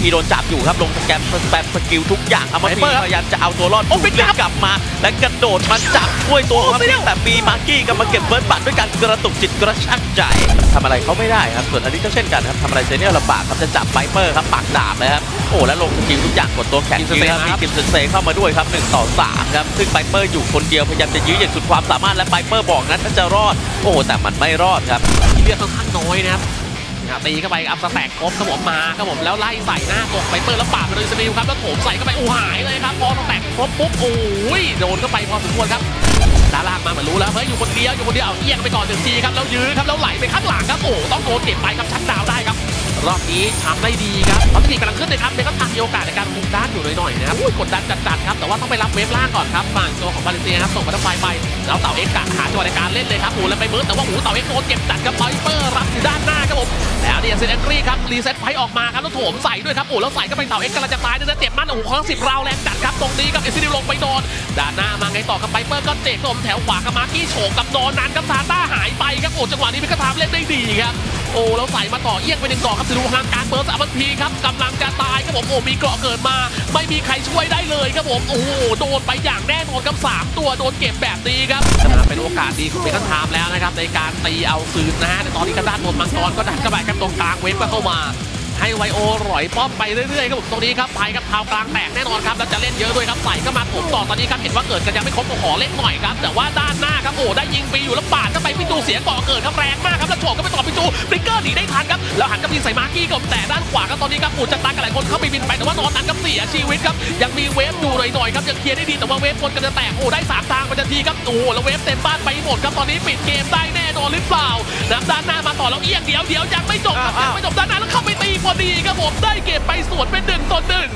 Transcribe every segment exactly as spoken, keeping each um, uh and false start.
พีโดนจับอยู่ครับลงสแกมสแปมสกิลทุกอย่างอามาพีพยายามจะเอาตัวรอดโอ้ฟิกกลับมาและกระโดดมาจับช่วยตัวอามาพีแต่มีมาร์กี้กำลังเก็บเบิร์ดบัตรด้วยการกระตุกจิตกระชากใจทำอะไรเขาไม่ได้ครับส่วนอันนี้ก็เช่นกันครับทำอะไรเซเนียลลำบากครับจะจับไวเปอร์ครับปากดาบเลยครับโอ้แล้วลงสกิลทุกอย่างกดตัวแข็งยื้อครับมีกิมเซนเซเข้ามาด้วยครับหนึ่งต่อสามครับซึ่งไวเปอร์อยู่คนเดียวพยายามจะยื้ออย่างสุดความสามารถและไวเปอร์บอกนั้นถ้าจะรอดโอ้แต่มันไม่รอดครับเลือดค่อนข้างน้อยนะครับตีเข้าไปอัพสแต็กครบครับผมมาครับผมแล้วไล่ใส่หน้าตกไวเปอร์แล้วปาดไปเลยสติลครับแล้วโถมใส่เข้าไปอู้หายเลยครับพอสแต็กครบปุ๊บโอ้ยโดนเข้าไปพอสมควรครับด้านล่างมาเหมือนรู้แล้วเฮ้ยอยู่คนเดียวอยู่คนเดียวเอาเอียงไปก่อนหนึ่งทีครับแล้วยื้อครับแล้วไหลไปข้างหลังครับโอ้ต้องโดนเก็บไปครับชัดดาวได้ครับรอบนี้ทำได้ดีครับตอนที่กำลังขึ้นเลยครับเบคก็ทำมีโอกาสในการคุมด้านอยู่หน่อยๆนะครับกดดันจัดๆครับแต่ว่าต้องไปรับเวฟล่างก่อนครับฝั่งตัวของบาเลนเซียครับส่งมาทางไฟไปแล้วเต่าเอ็กซ์กะหาจังหวะในการเล่นเลยครับโอ้แล้วไปเบิร์ดแต่ว่าหูเต่าเอ็กซ์โดนเก็บจัดกับไวเปอร์รับอยู่ด้านหน้าครับผมแล้วเนี่ยเซนแอนกรีครับรีเซ็ตไฟออกมาครับแล้วโถมใส่ด้วยครับโอ้แล้วใส่ก็ไปเต่าเอ็กซ์กำลังจะตายเนี่ยเจ็บมันโอ้โหครั้งสิบราวแรงจัดครับตรงนี้กับเอซิดิลงไปโดนด้านหน้ามาไงต่อกับไวเปอร์ก็เจ็บผมแถวขวากับมาร์กี้โฉกกับนอนนั้นกับซาต้าหายไปครับโอ้จังหวะนี้เบคก็ทำเล่นได้ดีครับโอ้แล้วใส่มาต่อเอี้ยงไปหนึ่งดอกครับจะดูทางการเบิร์สอามันพีครับกำลังจะตายครับผมโอ้มีเกราะเกิดมาไม่มีใครช่วยได้เลยครับผมโอ้โดนไปอย่างแน่นอนครับสามตัวโดนเก็บแบบนี้ครับเป็นโอกาสดีของเบคอนไทม์แล้วนะครับในการตีเอาคืนนะฮะในตอนนี้กระด้านโดนมังกรก็ดันกระบะกันตรงกลางเวฟก็เข้ามาให้ไวโอร่อยป้อมไปเรื่อยๆครับผมตรงนี้ครับไปครับเท้ากลางแตกแน่นอนครับแล้วจะเล่นเยอะด้วยครับใส่ก็มาผมต่อตอนนี้ครับเห็นว่าเกิดกันยังไม่ครบก็ขอเล่นหน่อยครับแต่ว่าด้านหน้าครับโอ้ได้ยิงฟรีอยู่แล้วปาดเข้าไปพิจูเสียก่อเกิดครับแรงมากครับแล้วโฉบก็ไปต่อพิจูฟลิกเกอร์หนีได้ทันครับแล้วหันกับยิงใส่มาร์กี้กับแต่ด้านขวาครับตอนนี้ครับปูจะตันกับหลายคนเข้าไปบินไปแต่ว่านอนนั้นกับเสียชีวิตครับยังมีเวฟอยู่หน่อยๆครับยังเคลียร์ได้ดีแต่ว่าเวฟคนกันจะแตกโอ้ได้สามทางมันจะทีครับโอ้แล้วเวฟเต็มบ้านไปหมดครับตอนนี้ปิดเกมได้แน่นอนหรือเปล่าน้ำด้านหน้ามาต่อแล้วเอียงเดียวเดียวยังไม่จบครับยังไม่จบด้านหน้าแล้วเข้าไปตีพอดีครับผมได้เก็บไปสวนเป็นหนึ่งต่อหนึ่ง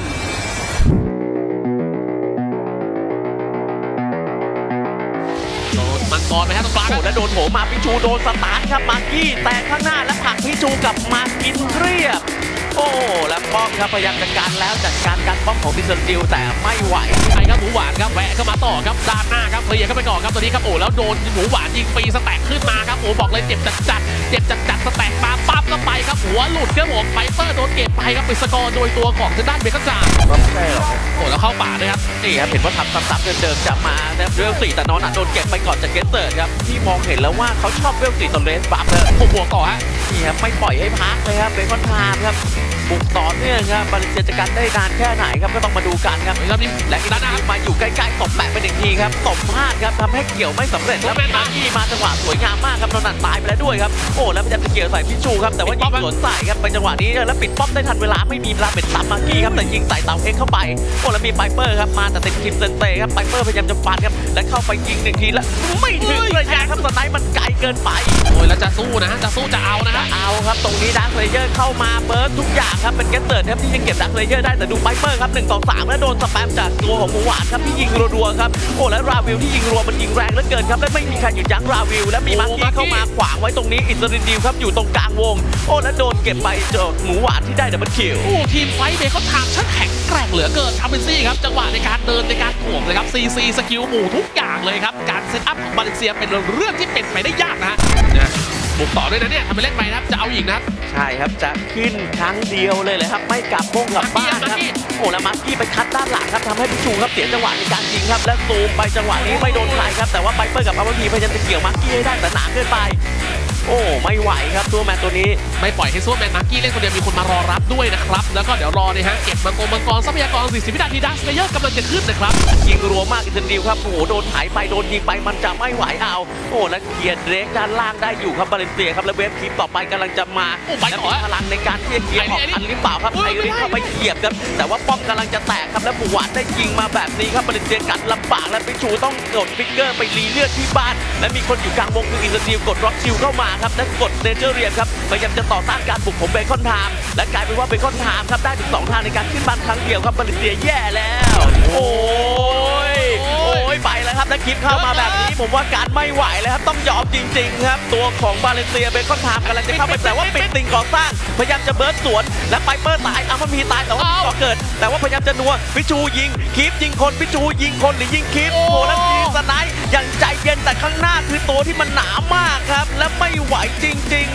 โดนมังกรไปฮะตรงกลางแล้วโดนโถมาพิจูโดนสตาร์ทครับมาร์กี้แต่ข้างหน้าและผลักพิจูกับมากินเรียบโอ้แล้วป้อมครับพยายามจัดการแล้วจัดการการป้อมของดิสติลแต่ไม่ไหวใช่ครับหมูหวานครับแวะเข้ามาต่อครับด้านหน้าครับเคลียร์เข้าไปก่อนครับตัวนี้ครับโอ้แล้วโดนหมูหวานยิงฟรีสแต็กขึ้นมาครับโอ้บอกเลยเจ็บจัดจัดเจ็บจัดจัดสแต็กมาปั๊บก็ไปครับหัวหลุดครับผมไฟเปอร์โดนเก็บไปครับเป็นสกอร์โดยตัวของทางด้านเบคอนจาโอ้แล้วเข้าป่าด้วยครับนี่ครับเห็นว่าทำซ้ำๆเดิมๆจะมาเนี่ยเวลสี่แต่นอนโดนเก็บไปก่อนจากเกสเตอร์ครับที่มองเห็นแล้วว่าเขาชอบเวลสี่ตอนเลสบัฟเลยผมบวกต่อฮะนี่ครับไม่ปล่อยให้พักเลยครับเบคอนไทม์ครับบุกต่อเนื่องครับบาเลนเซียจะกันได้นานแค่ไหนครับก็ต้องมาดูกันครับและอีกด้านนะครับมาอยู่ใกล้ๆตบแปะไปหนึ่งทีครับตบพลาดครับทำให้เกี่ยวไม่สำเร็จแล้วมาที่มาจังหวะสวยงามมากครับนอนนันตายไปแล้วด้วยครับโอ้แล้วพยายามจะเกี่ยวใส่พิจูครับแต่ว่ายิงสวนใส่ครับไปจังหวะนี้แล้วปิดป้อมได้ทันเวลาไม่มีเวลาเป็นซ้ำมากี้ครับแต่ยิงใส่เต่าเอ็กเข้าไปโอ้แล้วมีไพเปอร์ครับมาแต่ติดคิมเซนเต้ครับไพเปอร์พยายามจะฟันครับและเข้าไปยิงหนึ่งทีแล้วไม่ถึงระยะครับสไนป์มันไกลเกินไปโอ้ยแล้วจะสู้นะจะสู้จะเอานะฮะเอาครับตรงนี้ดาร์คเลเยอร์เข้ามาเบิร์ดทุกอย่างครับเป็นแกสเตอร์ครับที่ยังเก็บดักเลเยอร์ได้แต่ดูไฟเปอร์ครับหนึ่งต่อสามแล้วโดนสแปมจากตัวของหมูหวานครับที่ยิงรัวๆครับโอ้แล้วราวิลที่ยิงรัวมันยิงแรงเหลือเกินครับและไม่มีใครหยุดยั้งราวิลและมีมาร์กี้เข้ามาขวางไว้ตรงนี้อินเตอร์ดิวครับอยู่ตรงกลางวงโอ้แล้วโดนเก็บไปจากหมูหวานที่ได้ดับเบิลคิวโอ้ทีมไฟเบคเขาทางช่างแข็งแกร่งเหลือเกินทำเป็นซี่ครับจังหวะในการเดินในการถ่วงเลยครับซีซีสกิลหมู่ทุกอย่างเลยครับการเซตอัพของบาเลนเซียเป็นเรื่องที่เป็นไปได้ยากนะบุกต่อด้วยนะเนี่ยทำไปเล่นไปนะครับจะเอาอีกนะครับใช่ครับจะขึ้นครั้งเดียวเลยเลยครับไม่กลับพงกลับบ้านครับโอ้แล้วมาร์กี้ไปคัดด้านหลังครับทำให้พิจูครับเสียจังหวะในการยิงครับและซูมไปจังหวะนี้ไม่โดนใครครับแต่ว่าไพเปอร์กับอาร์พีพยายามจะเกี่ยวมาร์กี้ให้ได้แต่หนาเกินไปโอ้ไม่ไหวครับตัวแมนตัวนี้ไม่ปล่อยให้ซูแมนมาร์กี้เล่นคนเดียวมีคนมารอรับด้วยนะครับแล้วก็เดี๋ยวรอเนี่ยฮะเก็บมังกรมังกรทรัพยากรสี่สิบวินาทีดักสเลเยอร์กำลังจะขึ้นนะครับยิงรัวมากอินเทอร์ดิวครับโอ้โหโดนถ่ายไปโดนยิงไปมันจะไม่ไหวเอาโอ้แล้วเกียร์เดรกด้านล่างได้อยู่ครับบาเลนเซียครับแล้วเวฟคลิปต่อไปกำลังจะมาและมีพลังในการที่จะเกียร์ออกทันหรือเปล่าครับไอริสเข้าไปเหยียบครับแต่ว่าป้อมกำลังจะแตกครับแล้วหมูหวานได้ยิงมาแบบนี้ครับบาเลนเซียกัดลำบากและพิจูต้องกดฟิกเกอร์ไปรีเลือดที่บ้านและมีคนอยู่กลางวงคืออินเตอร์ดิวกดร็อกชิลเข้ามาครับและกดเนเจอร์เรียนครับพยายามจะต่อต้านการบุกของเบคอนไทม์และกลายเป็นว่าเบคอนไทม์ครับได้ถึงสองทางในการขึ้นบ้านครั้งเดียวครับบาเลนเซียแย่แล้วโอ้ยโอ้ยไปแล้วครับและคลิปเข้ามาแบบนี้ผมว่าการไม่ไหวแล้วครับต้องยอมจริงๆครับตัวของบาเลนเซียเบคอนไทม์กำลังจะเข้าไปแต่ว่าปิดติ่งก่อสร้างพยายามจะเบิร์ดสวนและไพเปอร์ตายอาร์มันพีตายแต่ว่าก่อเกิดแต่ว่าพยายามจะนัวพิจูยิงคลิปยิงคนพิจูยิงคนหรือยิงคลิปโอ้แล้วยิงสไนป์อย่างใจเย็นแต่ข้างหน้าคือตัวที่มันหนามากครับและไม่ไหวจริงๆครับ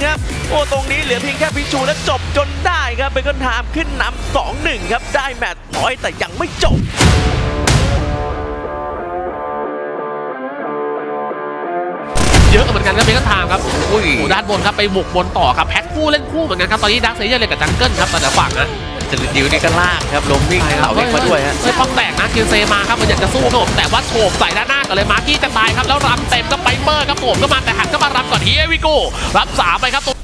โอ้ตรงนี้เหลือเพียงแค่พิชูและจบจนได้ครับเบคอนไทม์ขึ้นนำ สองหนึ่ง ครับได้แมตช์พอยต์แต่ยังไม่จบเยอะเหมือนกันครับเบคอนไทม์ครับโอ้โหด้านบนครับไปบุกบนต่อครับแพ็คคู่เล่นคู่เหมือนกันครับตอนนี้ดักเซเยอร์เลยกับจังเกิลครับแต่ละฝั่งนะจะดิวนี่ก็ลากครับลมวิ่งเต่าเล็กมาด้วยฮะเฮ้ยป้องแตกนะคิวเซมาครับมันอยากจะสู้ครับผมแต่ว่าโฉบใส่ด้านหน้ากันเลยมาร์กี้จะตายครับแล้วรำเต็มก็ไปเปอร์ครับผมก็มาแต่หันก็มารำก่อนเฮียวิโก้รับสามไปครับตัว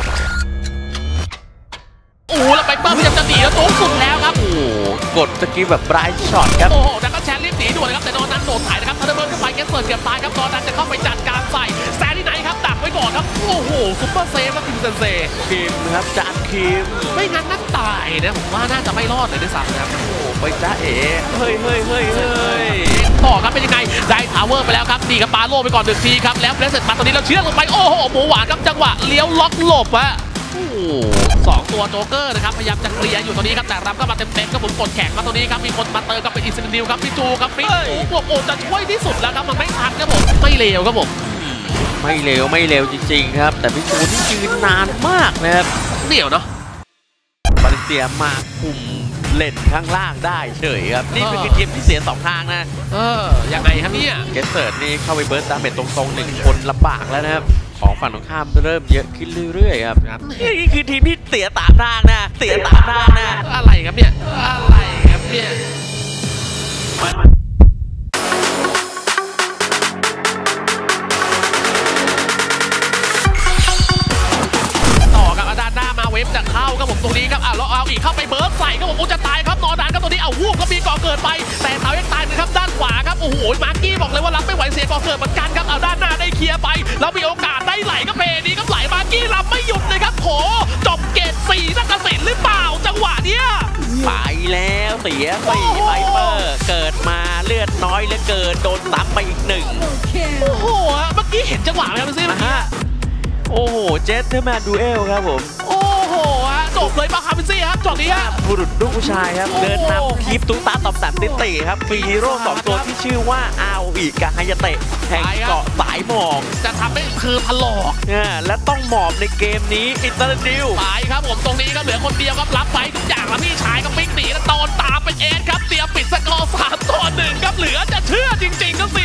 โอ้แล้วไปเปอร์พยายามจะหนีแล้วโต๊ะสุดแล้วครับโอ้กดตะกี้แบบไบรท์ช็อตครับโอ้โหแต่ก็แชร์รีบหนีด่วนเลยครับแต่นอนนั้นโดนถ่ายนะครับทันเดอร์เบิร์ดเข้าไปแกเสิร์ฟเกือบตายครับนอนนั้นจะเข้าไปจัดการใส่แซนดี้ไนท์ครับดักไว้ก่อนครับโอ้โหซุปเปอร์เซฟครับทีมเซนเซ่ทีมครับจานคิมไม่งั้นน่าตายนะผมว่าน่าจะไม่รอดเลยด้วยซ้ำนะครับโอ้ไปจ้าเอ๋เฮ้ยเฮ้ยเฮ้ยเฮ้ยต่อครับเป็นยังไงได้ทาวเวอร์ไปแล้วครับดีกับปาโลไปก่อนหนึ่งทีครับแล้วเพลสเซตมาตอนนี้เราเชือกลงไปโอ้โหหมูหวานครับจังหวะเลี้ยวล็อกหลบอะสองตัวโจ๊กเกอร์นะครับพยายามจะเคลียร์อยู่ตรงนี้ครับแต่รับก็มาเต็มๆก็หมุนกดแข็งมาตรงนี้ครับมีคนมาเติมกับเป็นอิสราเอลครับพี่จูครับพี่พวกโอจะช่วยที่สุดแล้วครับมันไม่ทันครับผมไม่เลวครับผมไม่เลวไม่เลวจริงๆครับแต่พี่จูนี่ยืนนานมากนะครับเหนียวเนาะบาเลนเซียมาคุมเล่นข้างล่างได้เฉยครับนี่เป็นทีมที่เสียสองทางนะเออยังไงครับเนี่ยเกสเซิร์ดนี่เข้าไปเบิร์ตดาเมจตรงๆหนึ่งคนลำบากแล้วนะครับของฝั่งตรงข้ามเริ่มเยอะขึ้นเรื่อยๆครับนี่คือทีมที่เสียตามทางนะเสียตามทางนะอะไรครับเนี่ยอะไรครับเนี่ยต่อกับด้านหน้ามาเวฟจะเข้าครับผมตรงนี้ครับอ่ะเราเอาอีกเข้าไปเบิร์ตใส่ครับผมโอ้จะตายครับนอนดานครับตรงนี้เอาวูบก็มีก่อเกิดไปแต่เท้ายังตายนะครับด้านขวาครับโอ้โหมาร์กี้บอกเลยว่ารับไม่ไหวเสียก่อเกิดเหมือนกันครับเอาด้านหน้าได้เคลียร์ไปแล้วมีโอกาสได้ไหลก็เพนี้ก็ไหลมาร์กี้รับไม่หยุดเลยครับโถจบเกตสี่นักเกษตรหรือเปล่าจังหวะเนี้ยไปแล้วเสียสี่ไบเปอร์เกิดมาเลือดน้อยเหลือเกินโดนซ้ำไปอีกหนึ่งโอ้โหเมื่อกี้เห็นจังหวะไหมครับพี่ซิ่ฮะโอ้โหเจสเทอร์แมนดูเอลครับผมโอ้โหจบเลยป่ะครับพี่ซี่ครับจบนี้ฮะบุรุษลูกผู้ชายครับเดินนำคลิปตุ้งตาตอบสันติติครับฟรีฮีโร่สองตัวที่ชื่อว่าอาโออิกับฮายาเตะแห่งเกาะสายหมอกจะทำให้คือถลอกเนี่ยและต้องหมอบในเกมนี้อิตาลีดิวไปครับผมตรงนี้ก็เหลือคนเดียวครับรับไปทุกอย่างแล้วพี่ชายก็วิ่งหนีแล้วตอนตามไปเอสครับเตรียมปิดสกอร์สามต่อหนึ่งครับเหลือจะเชื่อจริงๆครับ